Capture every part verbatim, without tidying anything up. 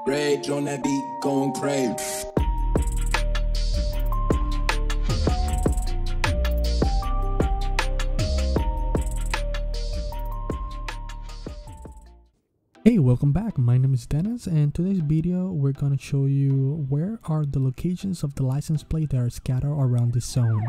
Rage on that beat, going crazy. Hey, welcome back. My name is Dennis, and today's video we're going to show you where are the locations of the license plate that are scattered around this zone.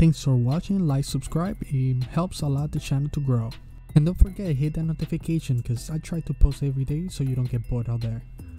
Thanks for watching, like, subscribe, it helps a lot the channel to grow. And don't forget, hit that notification because I try to post every day so you don't get bored out there.